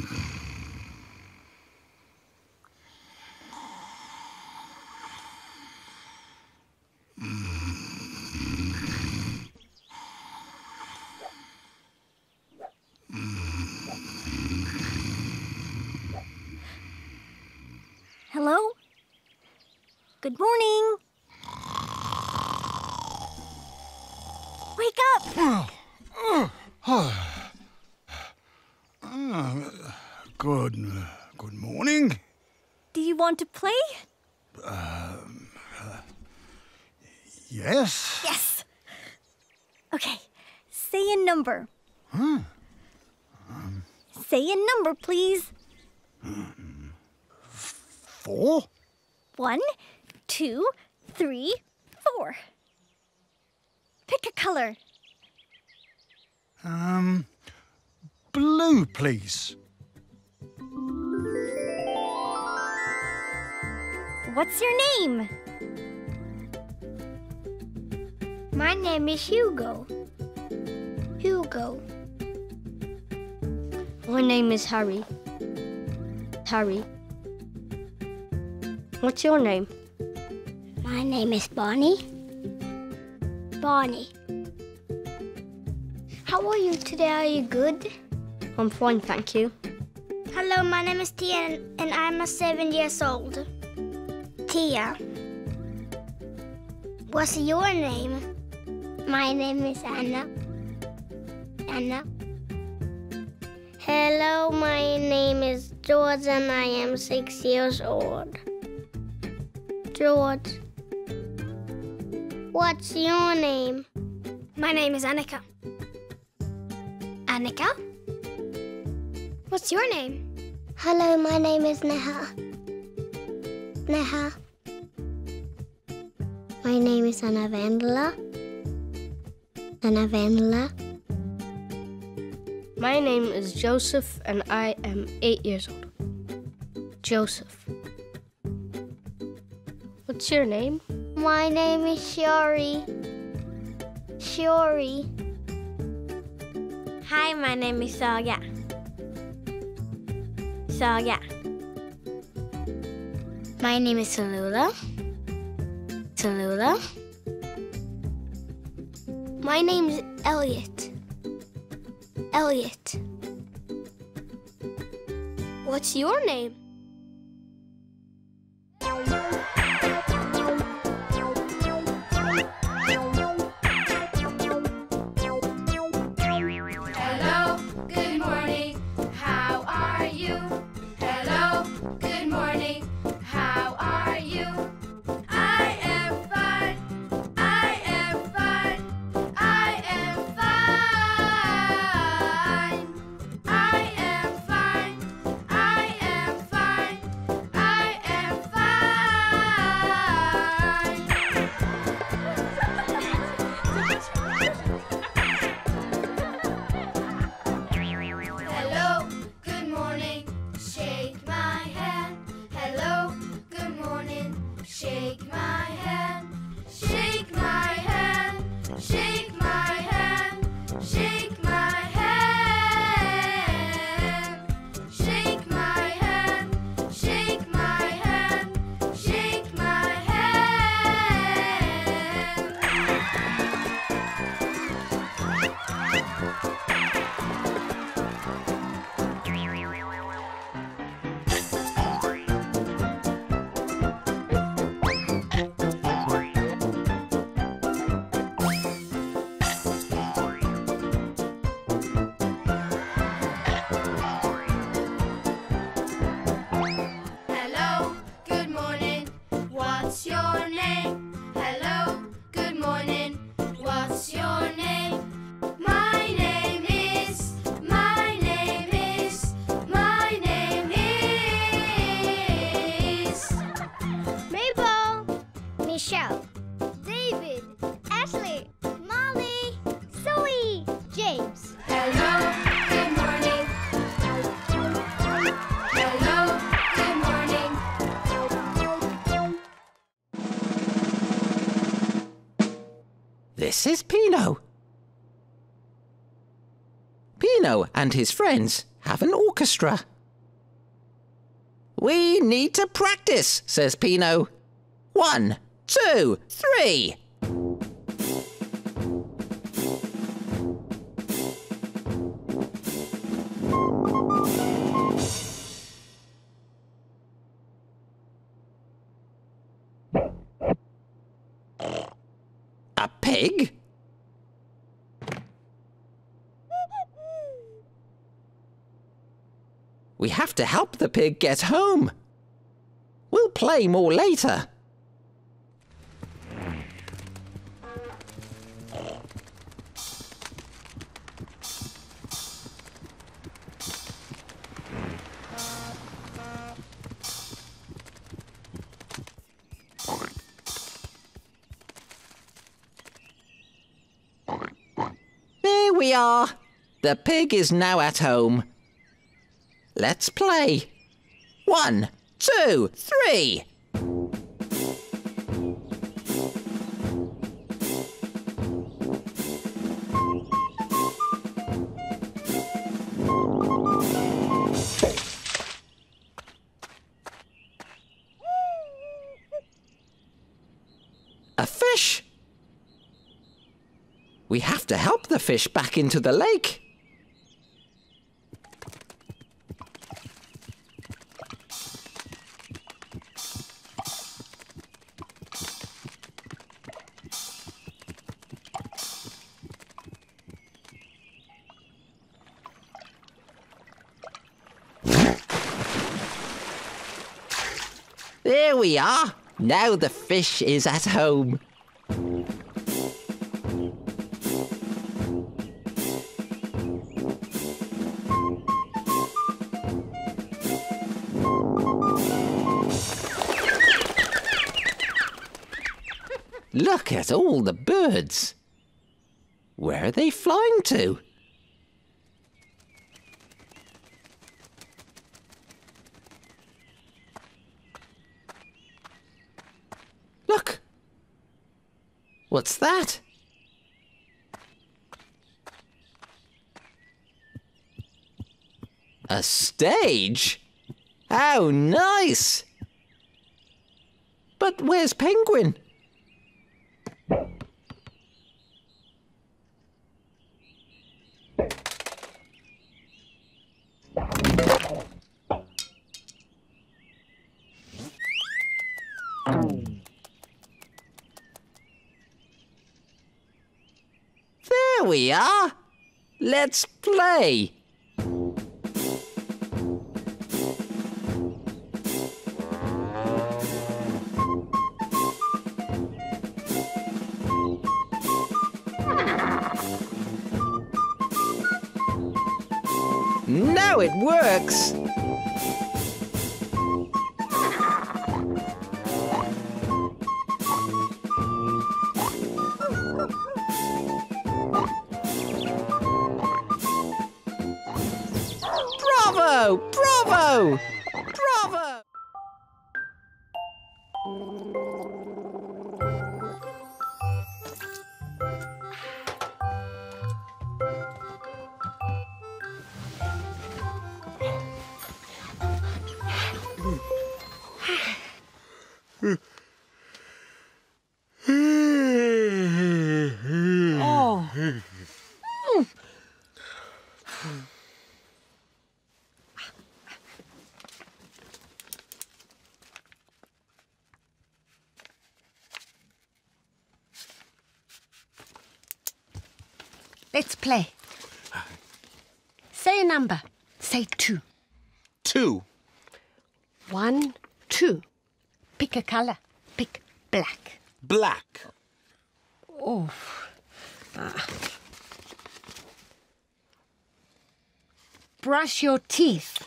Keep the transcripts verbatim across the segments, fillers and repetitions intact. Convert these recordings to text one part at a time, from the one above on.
Hello? Good morning. Wake up! Good, good morning. Do you want to play? Um, uh, yes. Yes. Okay, say a number. Huh? Um, say a number, please. Four? One, two, three, four. Pick a color. Um, blue, please. What's your name? My name is Hugo. Hugo. My name is Harry. Harry. What's your name? My name is Bonnie. Bonnie. How are you today? Are you good? I'm fine, thank you. Hello, my name is Tia and I'm seven years old. Tia. What's your name? My name is Anna. Anna. Hello, my name is George and I am six years old. George. What's your name? My name is Annika. Annika? What's your name? Hello, my name is Neha. Neha. My name is Anna Vendela. Anna Vendela. My name is Joseph and I am eight years old. Joseph. What's your name? My name is Shori. Shori. Hi, my name is Saga. Saga. My name is Tallulah. Tallulah. My name is Elliot. Elliot. What's your name? Hello, good morning, how are you? Hello, good morning, how are you? I am fine, I am fine, I am fine. I am fine, I am fine, I am Hello, good morning, shake my hand. Hello, good morning, shake my hand. Shake my hand, shake my hand, shake my hand. Shake my hand, shake my hand, shake my hand. Hello, good morning, what's your name? Hello, good morning, what's your name? My name is, my name is, my name is Mabel. Michelle. David. Ashley. Molly. Zoe. James. Hello, good morning. Hello, good morning. This is Pino. Pino and his friends have an orchestra. We need to practice, says Pino. One, two, three. A pig? We have to help the pig get home. We'll play more later. There we are. The pig is now at home. Let's play. One, two, three. A fish. We have to help the fish back into the lake. There we are. Now the fish is at home. Look at all the birds. Where are they flying to? Look. What's that? A stage? How nice! But where's Penguin? There we are. Let's play. Now it works. Bravo! Bravo! Bravo! Oh. Let's play. Say a number. Say two. Two. One, two. Pick a color. Pick black. Black. Oh. Ah. Brush your teeth.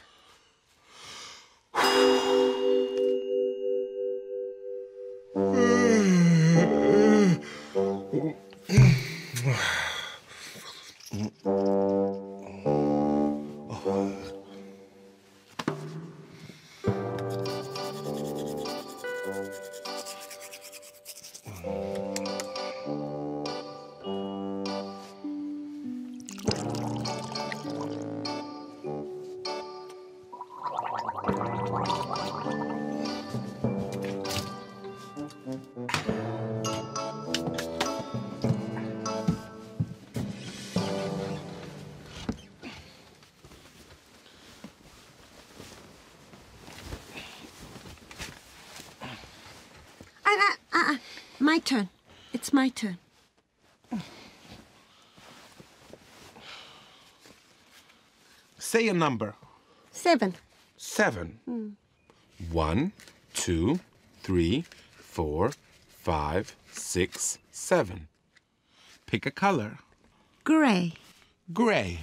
my turn. It's my turn. Say a number. Seven. Seven. One, two, three, four, five, six, seven. Pick a color. Grey. Gray.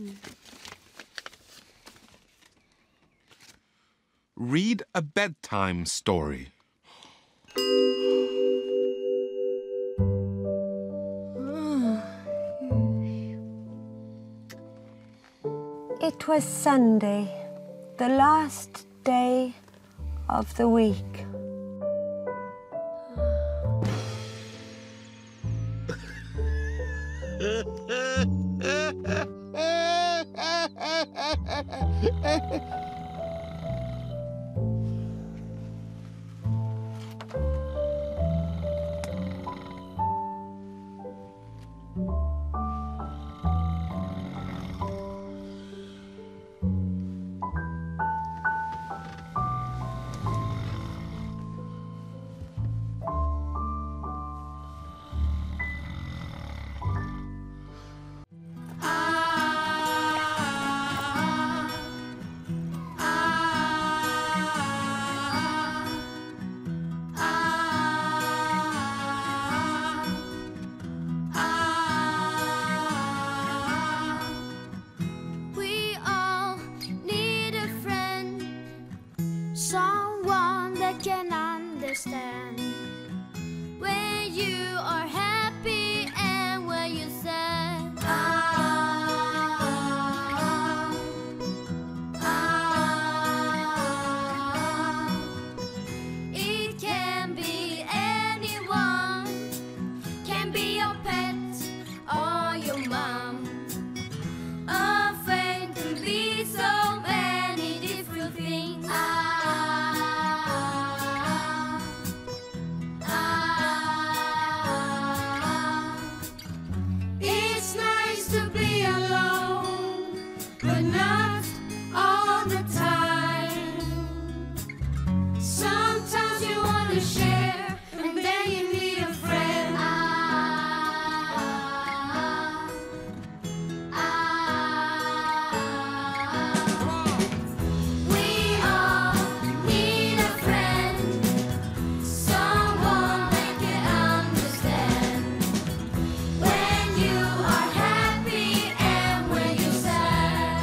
Read a bedtime story. It was Sunday, the last day of the week. We all need a friend, someone that can understand when you are happy and when you're sad. Ah, ah. It can be anyone, can be your pet or your mom. A friend can be so many different things. Ah, ah. It's nice to be alone, but not all the time. Sometimes you want to share, and then you need a friend. Ah, we all need a friend, someone that can understand when you are happy and when you're sad.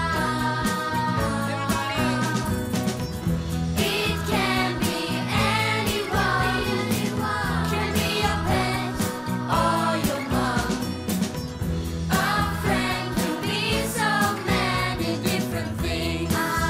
It can be anyone, can be your pet or your mom. A friend can be so many different things.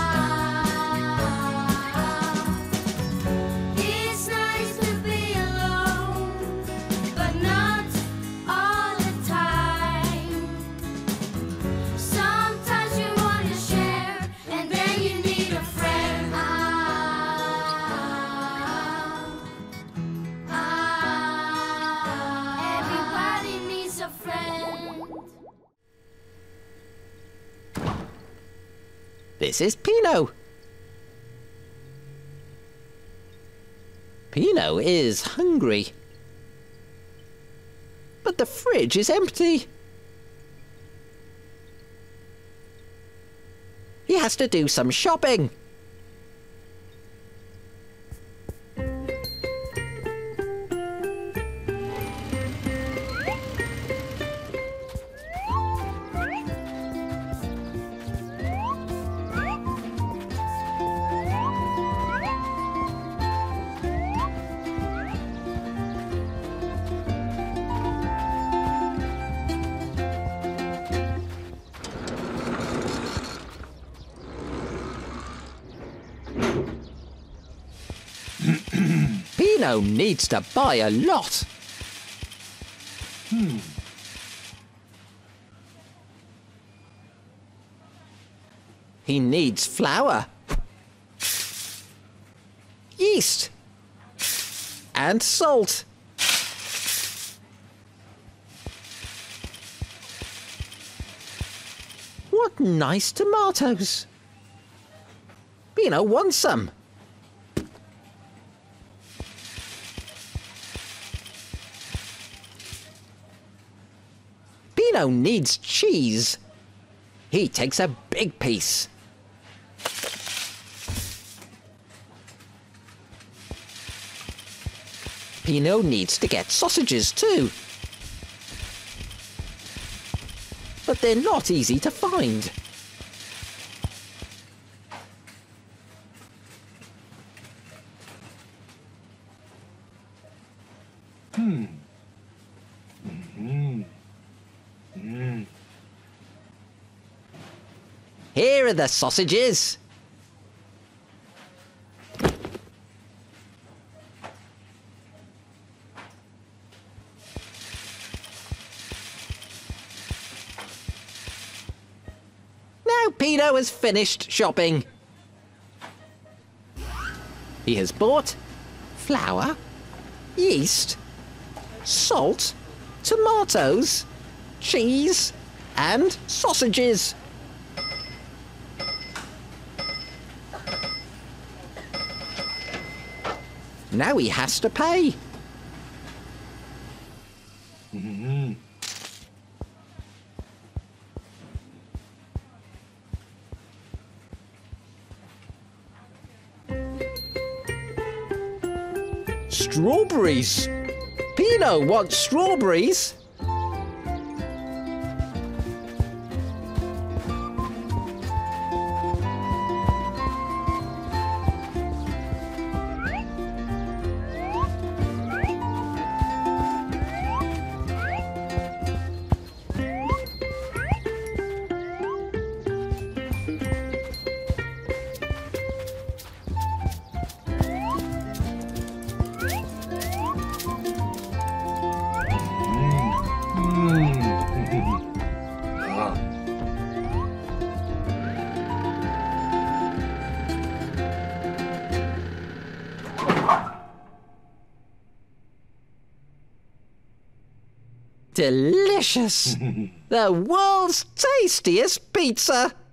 It's nice to be alone, but not all the time. Sometimes you want to share, and then you need a friend. Ah, ah. Everybody needs a friend. This is Pino. Pino is hungry. But the fridge is empty. He has to do some shopping. Pino needs to buy a lot. Hmm. He needs flour, yeast, and salt. What nice tomatoes. Pino wants some. Pino needs cheese. He takes a big piece. Pino needs to get sausages too. But they're not easy to find. Hmm. Mm-hmm. Mm. Here are the sausages. Now Pino has finished shopping. He has bought flour, yeast, salt, tomatoes, cheese, and sausages. Now he has to pay. Mm-hmm. Strawberries. Pino wants strawberries. Delicious! The world's tastiest pizza!